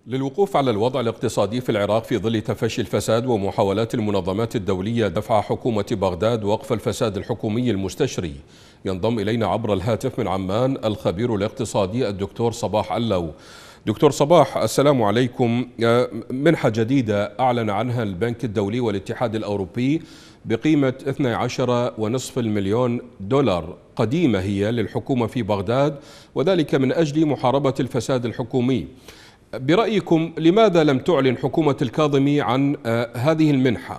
للوقوف على الوضع الاقتصادي في العراق في ظل تفشي الفساد ومحاولات المنظمات الدولية دفع حكومة بغداد وقف الفساد الحكومي المستشري، ينضم إلينا عبر الهاتف من عمان الخبير الاقتصادي الدكتور صباح علو. دكتور صباح، السلام عليكم. منحة جديدة أعلن عنها البنك الدولي والاتحاد الأوروبي بقيمة 12.5 مليون دولار، قديمة هي للحكومة في بغداد، وذلك من أجل محاربة الفساد الحكومي. برأيكم لماذا لم تعلن حكومة الكاظمي عن هذه المنحة؟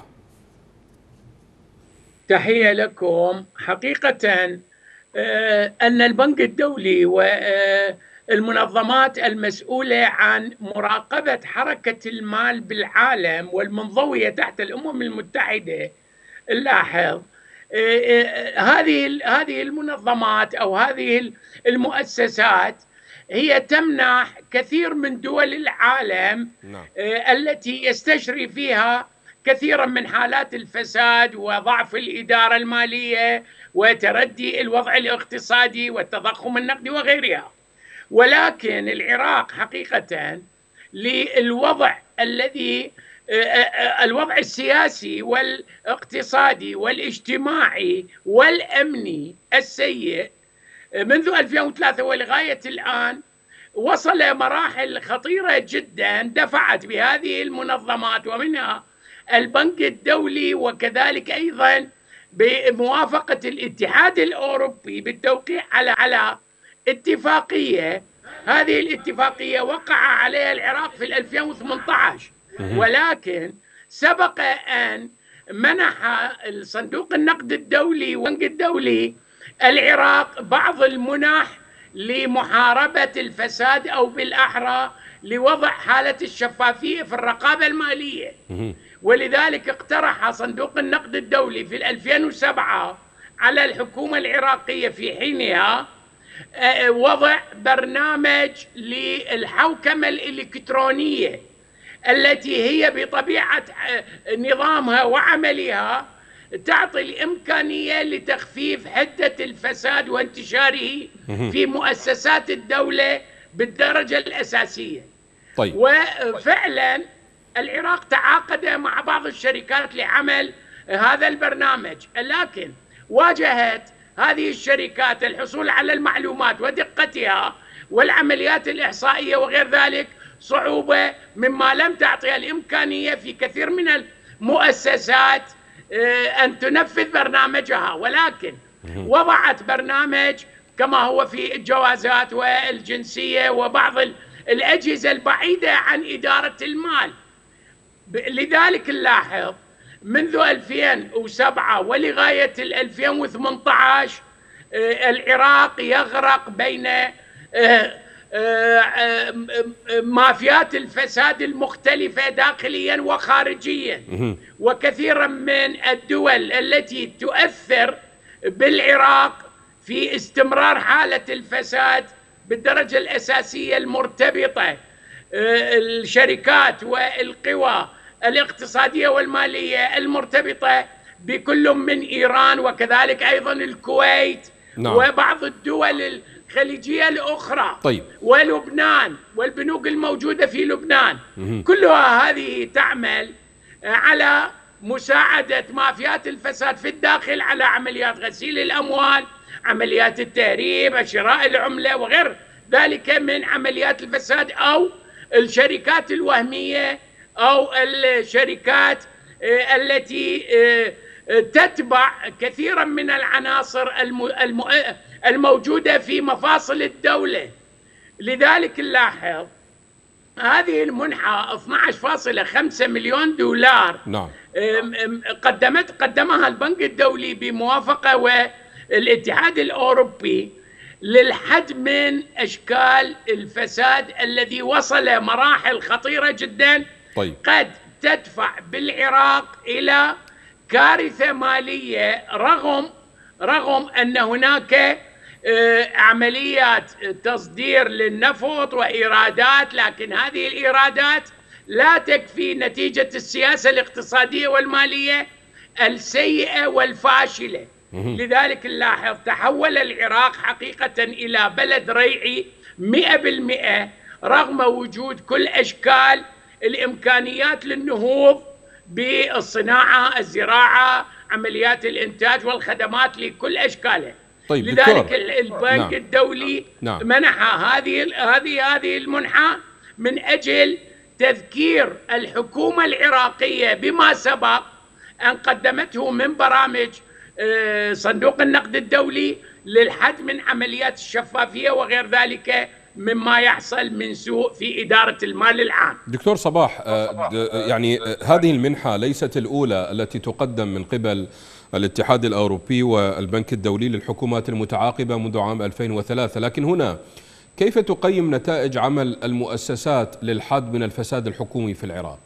تحية لكم. حقيقة أن البنك الدولي والمنظمات المسؤولة عن مراقبة حركة المال بالعالم والمنضوية تحت الأمم المتحدة، نلاحظ هذه المنظمات أو هذه المؤسسات هي تمنح كثير من دول العالم التي يستشري فيها كثيرا من حالات الفساد وضعف الإدارة المالية وتردي الوضع الاقتصادي والتضخم النقدي وغيرها. ولكن العراق حقيقة للوضع الوضع السياسي والاقتصادي والاجتماعي والأمني السيء منذ 2003 ولغاية الآن وصل مراحل خطيرة جدا دفعت بهذه المنظمات ومنها البنك الدولي، وكذلك أيضا بموافقة الاتحاد الأوروبي بالتوقيع على اتفاقية. هذه الاتفاقية وقع عليها العراق في 2018، ولكن سبق أن منح الصندوق النقد الدولي والبنك الدولي العراق بعض المنح لمحاربة الفساد أو بالأحرى لوضع حالة الشفافية في الرقابة المالية. ولذلك اقترح صندوق النقد الدولي في 2007 على الحكومة العراقية في حينها وضع برنامج للحوكمة الإلكترونية التي هي بطبيعة نظامها وعملها تعطي الإمكانية لتخفيف حدة الفساد وانتشاره في مؤسسات الدولة بالدرجة الأساسية. طيب. وفعلا العراق تعاقد مع بعض الشركات لعمل هذا البرنامج، لكن واجهت هذه الشركات الحصول على المعلومات ودقتها والعمليات الإحصائية وغير ذلك صعوبة، مما لم تعطيها الإمكانية في كثير من المؤسسات أن تنفذ برنامجها. ولكن وضعت برنامج كما هو في الجوازات والجنسية وبعض الأجهزة البعيدة عن إدارة المال. لذلك نلاحظ منذ 2007 ولغاية 2018 العراق يغرق بين مافيات الفساد المختلفة داخليا وخارجيا، وكثيرا من الدول التي تؤثر بالعراق في استمرار حالة الفساد بالدرجة الأساسية المرتبطة الشركات والقوى الاقتصادية والمالية المرتبطة بكل من إيران وكذلك أيضا الكويت وبعض الدول الخليجية الأخرى. طيب. ولبنان والبنوك الموجودة في لبنان، كلها هذه تعمل على مساعدة مافيات الفساد في الداخل على عمليات غسيل الأموال، عمليات التهريب، شراء العملة وغير ذلك من عمليات الفساد، أو الشركات الوهمية أو الشركات التي تتبع كثيرا من العناصر الموجودة في مفاصل الدولة. لذلك نلاحظ هذه المنحة 12.5 مليون دولار قدمها البنك الدولي بموافقة والاتحاد الأوروبي للحد من أشكال الفساد الذي وصل مراحل خطيرة جدا. طيب. قد تدفع بالعراق إلى كارثة مالية رغم أن هناك عمليات تصدير للنفط وإيرادات، لكن هذه الإيرادات لا تكفي نتيجة السياسة الاقتصادية والمالية السيئة والفاشلة. لذلك نلاحظ تحول العراق حقيقة إلى بلد ريعي 100%، رغم وجود كل أشكال الإمكانيات للنهوض بالصناعة، الزراعة، عمليات الإنتاج والخدمات لكل أشكالها. طيب لذلك البنك الدولي منح هذه المنحة من أجل تذكير الحكومة العراقية بما سبق أن قدمته من برامج صندوق النقد الدولي للحد من عمليات الشفافية وغير ذلك مما يحصل من سوء في إدارة المال العام. دكتور صباح، يعني هذه المنحة ليست الأولى التي تقدم من قبل الاتحاد الأوروبي والبنك الدولي للحكومات المتعاقبة منذ عام 2003، لكن هنا كيف تقيم نتائج عمل المؤسسات للحد من الفساد الحكومي في العراق؟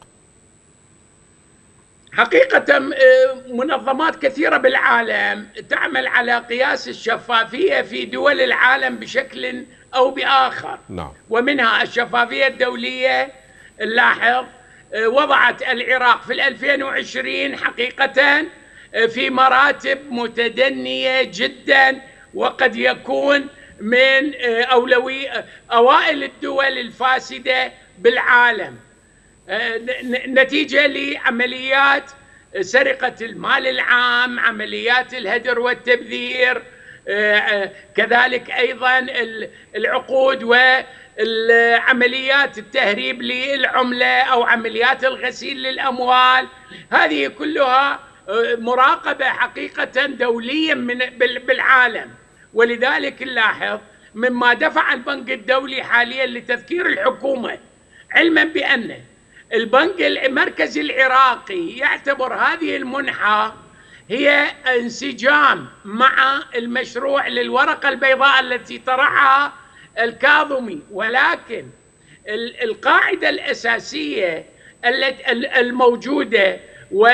حقيقة منظمات كثيرة بالعالم تعمل على قياس الشفافية في دول العالم بشكل أو بآخر. نعم. ومنها الشفافية الدولية. نلاحظ وضعت العراق في 2020 حقيقة في مراتب متدنية جدا، وقد يكون من أوائل الدول الفاسدة بالعالم نتيجة لعمليات سرقة المال العام، عمليات الهدر والتبذير، كذلك أيضا العقود والعمليات التهريب للعملة أو عمليات الغسيل للأموال. هذه كلها مراقبة حقيقة دوليا بالعالم. ولذلك نلاحظ مما دفع البنك الدولي حاليا لتذكير الحكومة، علما بأن البنك المركزي العراقي يعتبر هذه المنحة هي انسجام مع المشروع للورقة البيضاء التي طرحها الكاظمي، ولكن القاعدة الأساسية الموجودة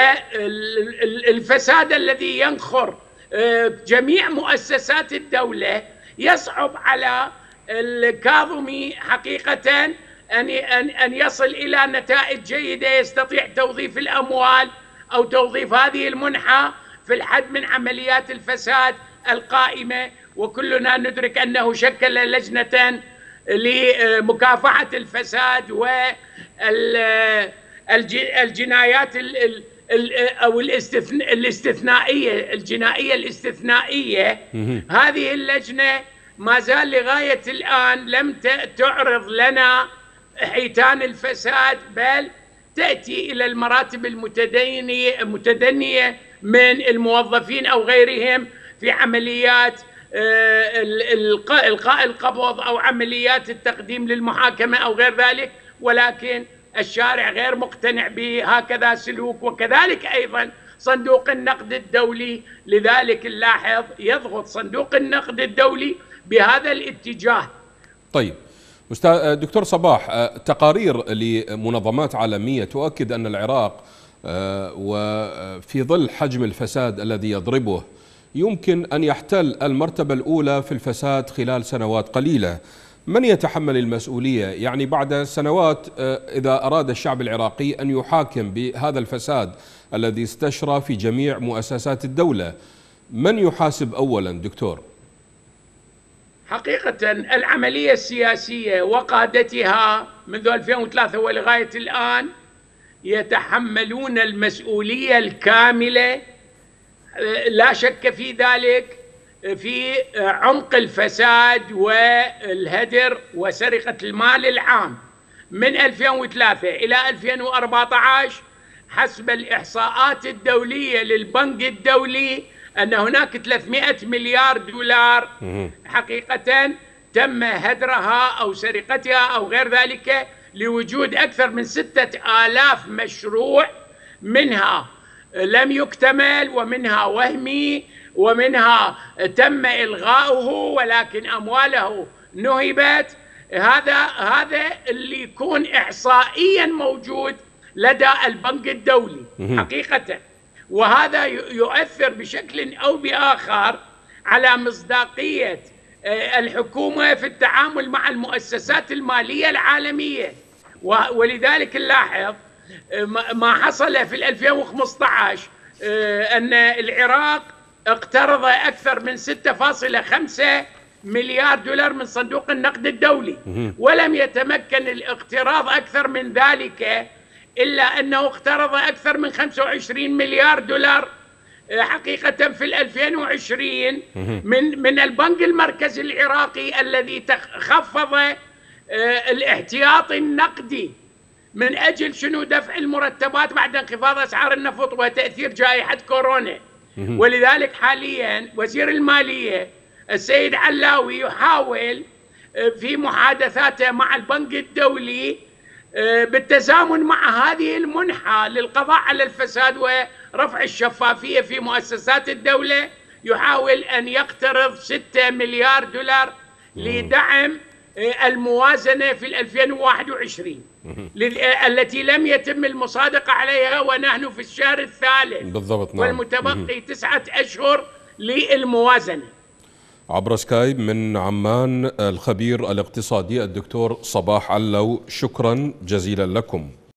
والفساد الذي ينخر جميع مؤسسات الدولة يصعب على الكاظمي حقيقة أن يصل إلى نتائج جيدة يستطيع توظيف الأموال أو توظيف هذه المنحة في الحد من عمليات الفساد القائمة. وكلنا ندرك أنه شكل لجنة لمكافحة الفساد والجنايات أو الاستثنائية، الجنائية الاستثنائية. هذه اللجنة ما زال لغاية الآن لم تعرض لنا حيتان الفساد، بل تأتي إلى المراتب المتدنية من الموظفين أو غيرهم في عمليات إلقاء القبض أو عمليات التقديم للمحاكمة أو غير ذلك، ولكن الشارع غير مقتنع بهكذا سلوك، وكذلك أيضا صندوق النقد الدولي. لذلك نلاحظ يضغط صندوق النقد الدولي بهذا الاتجاه. طيب دكتور صباح، تقارير لمنظمات عالمية تؤكد أن العراق وفي ظل حجم الفساد الذي يضربه يمكن أن يحتل المرتبة الأولى في الفساد خلال سنوات قليلة. من يتحمل المسؤولية؟ يعني بعد سنوات إذا أراد الشعب العراقي أن يحاكم بهذا الفساد الذي استشرى في جميع مؤسسات الدولة، من يحاسب أولا دكتور؟ حقيقة العملية السياسية وقادتها منذ 2003 ولغاية الآن يتحملون المسؤولية الكاملة، لا شك في ذلك، في عمق الفساد والهدر وسرقة المال العام. من 2003 إلى 2014 حسب الإحصاءات الدولية للبنك الدولي أن هناك 300 مليار دولار حقيقة تم هدرها أو سرقتها أو غير ذلك، لوجود أكثر من 6000 مشروع، منها لم يكتمل ومنها وهمي ومنها تم إلغاؤه ولكن أمواله نهبت. هذا اللي يكون إحصائيا موجود لدى البنك الدولي حقيقة، وهذا يؤثر بشكل أو بآخر على مصداقية الحكومة في التعامل مع المؤسسات المالية العالمية. ولذلك نلاحظ ما حصل في 2015 أن العراق اقترض أكثر من 6.5 مليار دولار من صندوق النقد الدولي، ولم يتمكن الاقتراض أكثر من ذلك، إلا أنه اقترض أكثر من 25 مليار دولار حقيقة في 2020 من البنك المركزي العراقي، الذي خفض الاحتياطي النقدي من أجل شنو؟ دفع المرتبات بعد انخفاض أسعار النفط وتأثير جائحة كورونا. ولذلك حاليا وزير المالية السيد علاوي يحاول في محادثاته مع البنك الدولي بالتزامن مع هذه المنحة للقضاء على الفساد ورفع الشفافية في مؤسسات الدولة، يحاول أن يقترض 6 مليار دولار لدعم الموازنة في 2021 التي لم يتم المصادقة عليها ونحن في الشهر الثالث بالضبط. نعم. والمتبقي 9 أشهر للموازنة. عبر سكايب من عمان الخبير الاقتصادي الدكتور صباح علو، شكرا جزيلا لكم.